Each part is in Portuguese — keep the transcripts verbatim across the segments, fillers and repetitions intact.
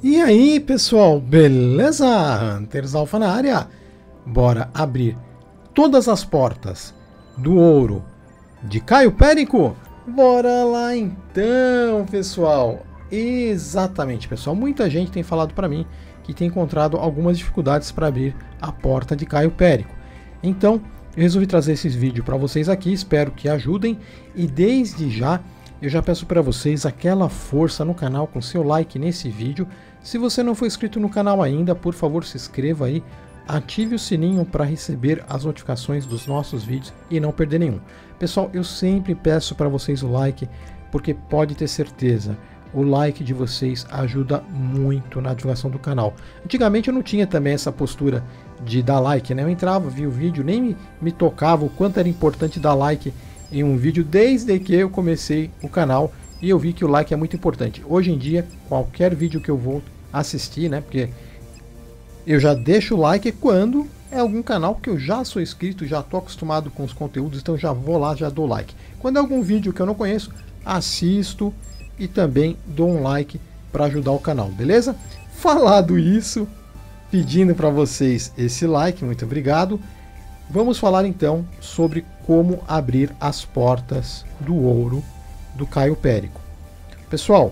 E aí pessoal, beleza? Hunters Alpha na área. Bora abrir todas as portas do ouro de Caio Perico? Bora lá então, pessoal. Exatamente, pessoal. Muita gente tem falado para mim que tem encontrado algumas dificuldades para abrir a porta de Caio Perico. Então, eu resolvi trazer esses vídeos para vocês aqui. Espero que ajudem. E desde já, eu já peço para vocês aquela força no canal com seu like nesse vídeo. Se você não for inscrito no canal ainda, por favor, se inscreva aí. Ative o sininho para receber as notificações dos nossos vídeos e não perder nenhum. Pessoal, eu sempre peço para vocês o like, porque pode ter certeza, o like de vocês ajuda muito na divulgação do canal. Antigamente eu não tinha também essa postura de dar like, né? Eu entrava, via o vídeo, nem me, me tocava o quanto era importante dar like em um vídeo desde que eu comecei o canal, e eu vi que o like é muito importante. Hoje em dia, qualquer vídeo que eu vou assistir, né? Porque eu já deixo o like quando é algum canal que eu já sou inscrito, já estou acostumado com os conteúdos, então já vou lá, já dou like. Quando é algum vídeo que eu não conheço, assisto e também dou um like para ajudar o canal, beleza? Falado isso, pedindo para vocês esse like, muito obrigado. Vamos falar então sobre como abrir as portas do ouro do Caio Perico. Pessoal,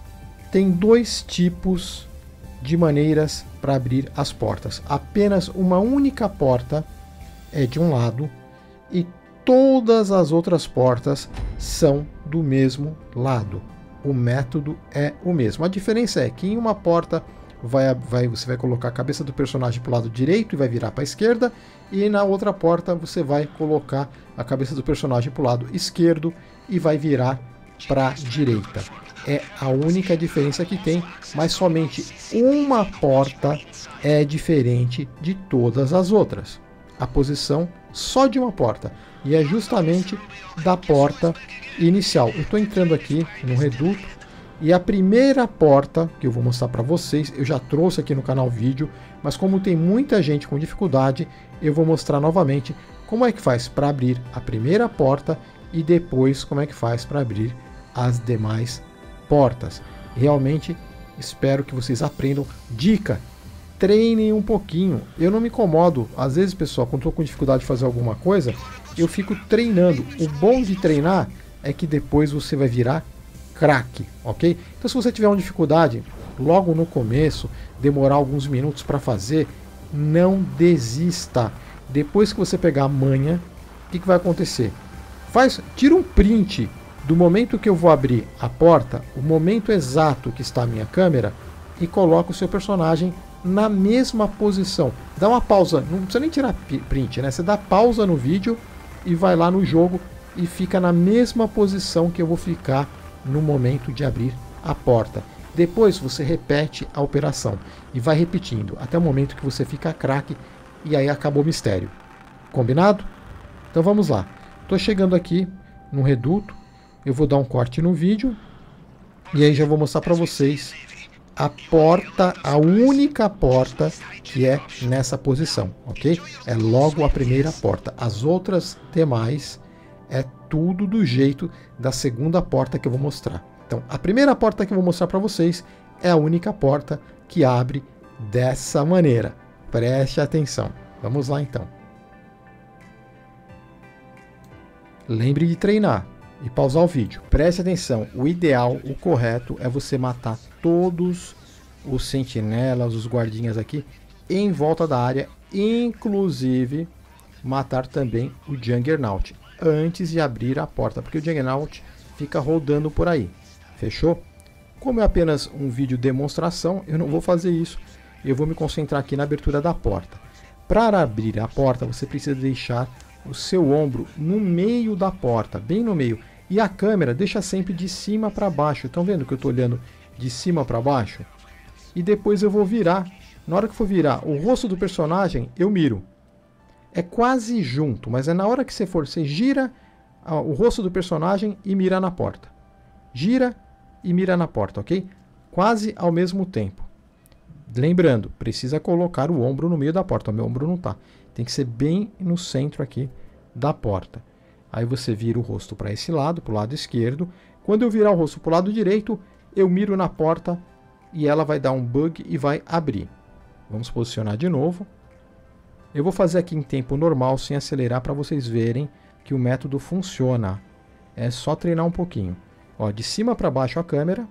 tem dois tipos de maneiras para abrir as portas. Apenas uma única porta é de um lado e todas as outras portas são do mesmo lado. O método é o mesmo. A diferença é que em uma porta vai, vai, você vai colocar a cabeça do personagem para o lado direito e vai virar para a esquerda, e na outra porta você vai colocar a cabeça do personagem para o lado esquerdo e vai virar para a direita. É a única diferença que tem, mas somente uma porta é diferente de todas as outras. A posição só de uma porta, e é justamente da porta inicial. Eu estou entrando aqui no reduto, e a primeira porta que eu vou mostrar para vocês, eu já trouxe aqui no canal vídeo, mas como tem muita gente com dificuldade, eu vou mostrar novamente como é que faz para abrir a primeira porta e depois como é que faz para abrir as demais portas. Realmente espero que vocês aprendam. Dica: treinem um pouquinho. Eu não me incomodo, às vezes, pessoal, quando estou com dificuldade de fazer alguma coisa, eu fico treinando. O bom de treinar é que depois você vai virar craque, ok? Então, se você tiver uma dificuldade logo no começo, demorar alguns minutos para fazer, não desista. Depois que você pegar a manha, o que, que vai acontecer? Faz, tira um print do momento que eu vou abrir a porta, o momento exato que está a minha câmera, e coloca o seu personagem na mesma posição. Dá uma pausa, não precisa nem tirar print, né? Você dá pausa no vídeo e vai lá no jogo e fica na mesma posição que eu vou ficar no momento de abrir a porta. Depois você repete a operação e vai repetindo até o momento que você fica craque, e aí acabou o mistério. Combinado? Então vamos lá. Estou chegando aqui no reduto. Eu vou dar um corte no vídeo e aí já vou mostrar para vocês a porta, a única porta que é nessa posição, ok? É logo a primeira porta. As outras demais é tudo do jeito da segunda porta que eu vou mostrar. Então, a primeira porta que eu vou mostrar para vocês é a única porta que abre dessa maneira. Preste atenção. Vamos lá então. Lembre de treinar e pausar o vídeo. Preste atenção, o ideal, o correto é você matar todos os sentinelas, os guardinhas aqui em volta da área, inclusive matar também o Juggernaut antes de abrir a porta, porque o Juggernaut fica rodando por aí. Fechou? Como é apenas um vídeo demonstração, eu não vou fazer isso. Eu vou me concentrar aqui na abertura da porta. Para abrir a porta, você precisa deixar o seu ombro no meio da porta, bem no meio. E a câmera deixa sempre de cima para baixo. Estão vendo que eu estou olhando de cima para baixo? E depois eu vou virar. Na hora que for virar o rosto do personagem, eu miro. É quase junto, mas é na hora que você for, você gira o rosto do personagem e mira na porta. Gira e mira na porta, ok? Quase ao mesmo tempo. Lembrando, precisa colocar o ombro no meio da porta. O meu ombro não está. Tem que ser bem no centro aqui da porta. Aí você vira o rosto para esse lado, para o lado esquerdo. Quando eu virar o rosto para o lado direito, eu miro na porta e ela vai dar um bug e vai abrir. Vamos posicionar de novo. Eu vou fazer aqui em tempo normal, sem acelerar, para vocês verem que o método funciona. É só treinar um pouquinho. Ó, de cima para baixo a câmera.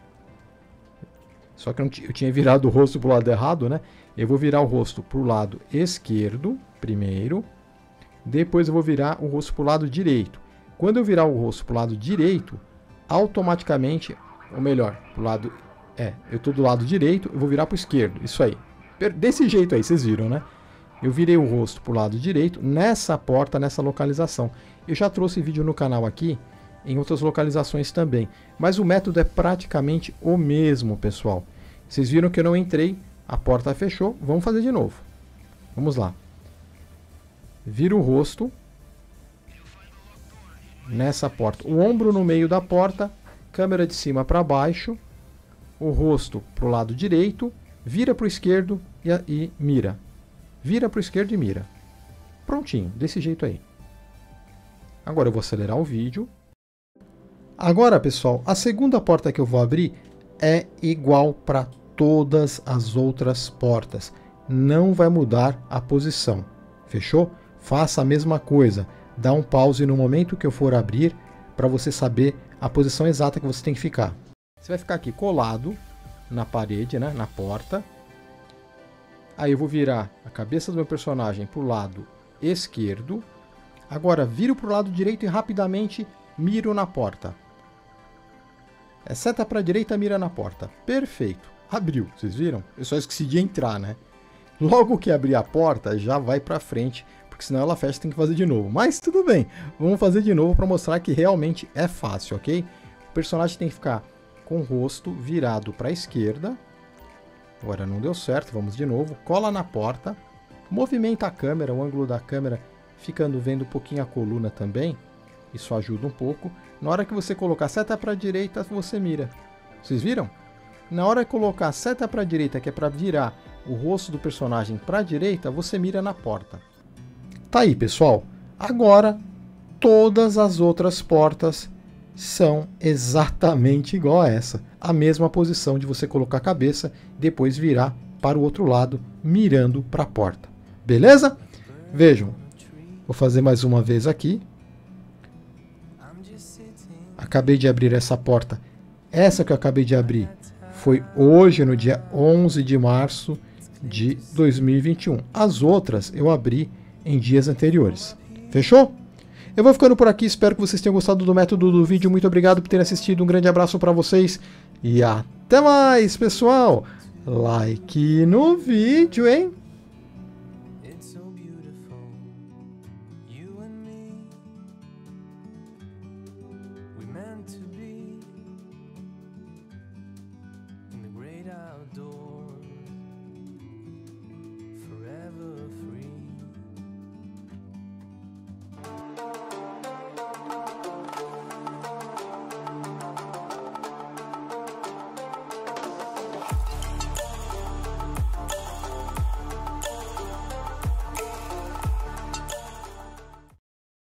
Só que eu, eu tinha virado o rosto para o lado errado, né? Eu vou virar o rosto para o lado esquerdo primeiro. Depois eu vou virar o rosto para o lado direito. Quando eu virar o rosto para o lado direito, automaticamente, ou melhor, para o lado... É, eu estou do lado direito, eu vou virar para o esquerdo. Isso aí. Desse jeito aí, vocês viram, né? Eu virei o rosto para o lado direito, nessa porta, nessa localização. Eu já trouxe vídeo no canal aqui, em outras localizações também. Mas o método é praticamente o mesmo, pessoal. Vocês viram que eu não entrei, a porta fechou. Vamos fazer de novo. Vamos lá. Vira o rosto nessa porta. O ombro no meio da porta, câmera de cima para baixo, o rosto para o lado direito, vira para o esquerdo e, e mira. Vira para o esquerdo e mira. Prontinho, desse jeito aí. Agora eu vou acelerar o vídeo. Agora, pessoal, a segunda porta que eu vou abrir é igual para todas as outras portas. Não vai mudar a posição. Fechou? Faça a mesma coisa. Dá um pause no momento que eu for abrir para você saber a posição exata que você tem que ficar. Você vai ficar aqui colado na parede, né, na porta. Aí eu vou virar a cabeça do meu personagem para o lado esquerdo. Agora viro para o lado direito e rapidamente miro na porta. É seta para a direita, mira na porta. Perfeito. Abriu, vocês viram? Eu só esqueci de entrar, né? Logo que abrir a porta, já vai para frente, porque senão ela fecha e tem que fazer de novo. Mas tudo bem, vamos fazer de novo para mostrar que realmente é fácil, ok? O personagem tem que ficar com o rosto virado para a esquerda. Agora não deu certo, vamos de novo. Cola na porta, movimenta a câmera, o ângulo da câmera ficando vendo um pouquinho a coluna também. Isso ajuda um pouco. Na hora que você colocar seta para a direita, você mira. Vocês viram? Na hora que colocar seta para a direita, que é para virar o rosto do personagem para a direita, você mira na porta. Tá aí, pessoal. Agora, todas as outras portas são exatamente igual a essa. A mesma posição de você colocar a cabeça, depois virar para o outro lado, mirando para a porta. Beleza? Vejam. Vou fazer mais uma vez aqui. Acabei de abrir essa porta. Essa que eu acabei de abrir foi hoje, no dia onze de março de dois mil e vinte e um. As outras eu abri em dias anteriores. Fechou? Eu vou ficando por aqui, espero que vocês tenham gostado do método do vídeo. Muito obrigado por terem assistido, um grande abraço para vocês e até mais, pessoal! Like no vídeo, hein? To be in the great outdoors.